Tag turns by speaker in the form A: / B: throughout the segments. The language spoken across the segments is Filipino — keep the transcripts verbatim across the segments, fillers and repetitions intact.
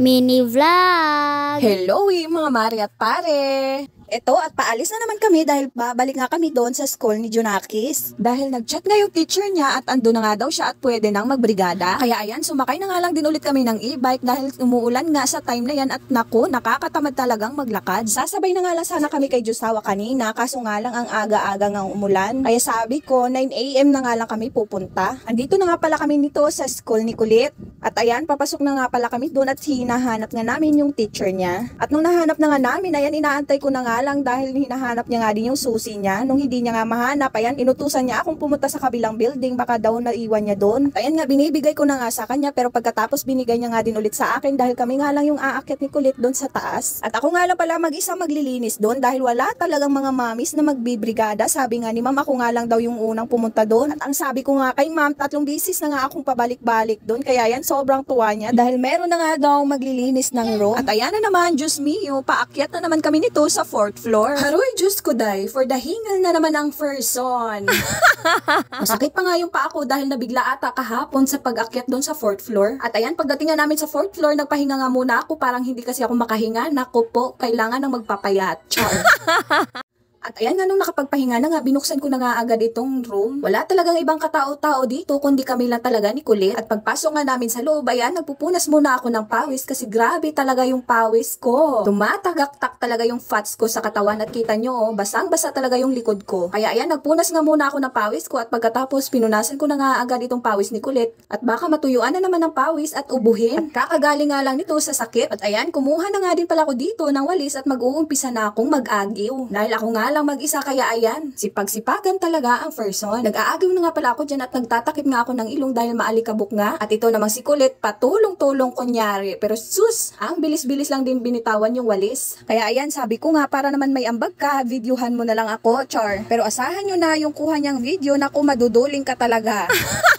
A: Mini vlog.
B: Hello eh, mga mari at pare! Eto at paalis na naman kami dahil babalik nga kami doon sa school ni Junakis. Dahil nag-chat nga yung teacher niya at ando na nga daw siya at pwede nang magbrigada. Kaya ayan, sumakay na nga lang din ulit kami ng e-bike dahil umuulan nga sa time na yan at naku, nakakatamad talagang maglakad. Sasabay na nga lang sana kami kay Jusawa kanina kaso nga lang ang aga-aga nga umulan. Kaya sabi ko, nine a m na nga lang kami pupunta. Andito na nga pala kami nito sa school ni Kulit. At ayan, papasok na nga pala kami doon at hinahanap nga namin yung teacher niya. At nung nahanap na nga namin, ayan, inaantay ko na nga lang dahil hinahanap niya nga din yung susi niya. Nung hindi niya nga mahanap, ayan, inutusan niya akong pumunta sa kabilang building, baka daw naiwan niya doon. At ayan nga, binibigay ko na nga sa kanya, pero pagkatapos binigay niya nga din ulit sa akin dahil kami nga lang yung aakyat ni Kulit doon sa taas. At ako nga lang pala mag-isa maglilinis doon dahil wala talagang mga mamis na magbibrigada. Sabi nga ni ma'am, ako nga lang daw yung unang pumunta doon. At ang sabi ko nga kay ma'am, tatlong bisis na nga akong pabalik-balik doon. Kaya yan, sobrang tuwa niya dahil meron na nga daw maglilinis ng room. At ayan na naman, Diyos mio, paakyat na naman kami nito sa fourth floor. Haroy, Diyos ko day, for the hingal na naman ang person. Masakit pa nga yung paa ko dahil nabigla ata kahapon sa pag-akyat doon sa fourth floor. At ayan, pagdating nga namin sa fourth floor, nagpahinga nga muna ako, parang hindi kasi ako makahinga. Naku po, kailangan ng magpapayat. Char. At ayan nga, nung nakapagpahinga na nga, binuksan ko na nga agad itong room. Wala talagang ibang katao-tao dito, kundi kami lang talaga ni Kulit. At pagpasok nga namin sa loob, ayan, nagpupunas muna ako ng pawis kasi grabe talaga yung pawis ko. Tumatagaktak talaga yung fats ko sa katawan at kita nyo, oh, basang-basa talaga yung likod ko. Kaya ayan, nagpunas nga muna ako ng pawis ko at pagkatapos pinunasan ko na nga agad itong pawis ni Kulit. At baka matuyuan na naman ng pawis at ubuhin. At kakagaling nga lang nito sa sakit. At ayan, kumuha na nga din pala ako dito ng walis at mag-uumpisa na akong mag-agiw. Dahil ako nga lang mag-isa kaya ayan, sipag-sipagan talaga ang person. Nag-aagaw na nga pala ako dyan at nagtatakip nga ako ng ilong dahil maalikabok nga. At ito namang si Kulit, patulong-tulong kunyari. Pero sus, ang bilis-bilis lang din binitawan yung walis. Kaya ayan, sabi ko nga para naman may ambag ka, videohan mo na lang ako, char. Pero asahan nyo na yung kuha niyang video na kung maduduling ka talaga.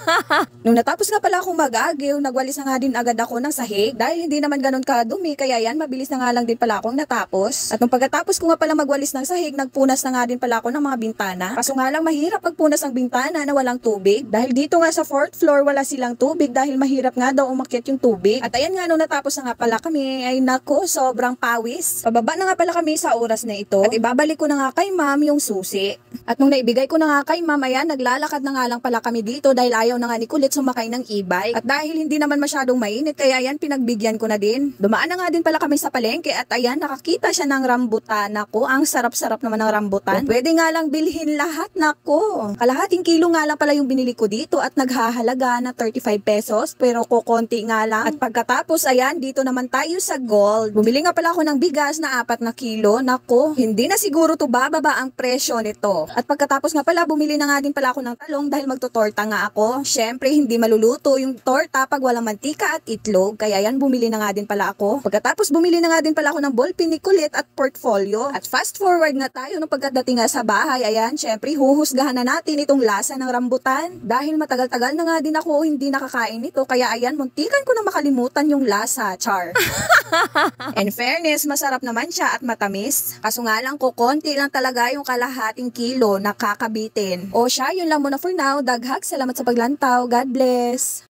B: Nung natapos nga pala akong mag-aagaw, nagwalis na nga din agad ako ng sahig. Dahil hindi naman ganun kadumi, kaya yan, mabilis na nga lang din pala akong natapos. At nung pagkatapos ko nga pala magwalis ng sahig, nagpunas na nga din pala ako ng mga bintana. Kaso nga lang mahirap pagpunas ng bintana na walang tubig. Dahil dito nga sa fourth floor wala silang tubig dahil mahirap nga daw umakyat yung tubig. At ayan nga, nung natapos na nga pala kami, ay nako, sobrang pawis. Pababa na nga pala kami sa oras na ito. At ibabalik ko na nga kay ma'am yung susi. At nung naibigay ko na nga kay ma'am, ayan, naglalakad na nga lang pala kami dito dahil ayaw na nga ni Kulit sumakay ng e-bike. At dahil hindi naman masyadong mainit, kaya ayan, pinagbigyan ko na din. Dumaan na nga din pala kami sa palengke at ayan, nakakita siya ng rambutan. Ako, ang sarap-sarap naman ng rambutan. Pwede nga lang bilhin lahat, nako. Kalahating kilo nga lang pala yung binili ko dito at naghahalaga na thirty-five pesos pero kukonti nga lang. At pagkatapos, ayan, dito naman tayo sa Gold. Bumili nga pala ako ng bigas na apat na kilo. Nako, hindi na siguro to bababa ang presyo nito. At pagkatapos nga pala, bumili na nga din pala ako ng talong dahil magtutorta nga ako. Syempre, hindi maluluto yung torta pag walang mantika at itlog. Kaya yan, bumili na nga din pala ako. Pagkatapos, bumili na nga din pala ako ng ballpen ni Kulit at portfolio. At fast forward nga tayo nung pagkadating nga sa bahay, ayan, syempre, huhusgahan na natin itong lasa ng rambutan. Dahil matagal-tagal na nga din ako hindi nakakain nito. Kaya ayan, muntikan ko na makalimutan yung lasa, char. In fairness, masarap naman siya at matamis. Kaso nga lang, kukonti lang talaga yung kalahating kilo na kakabitin. O siya, yun lang muna for now. Daghag, salamat sa paglantaw. God bless.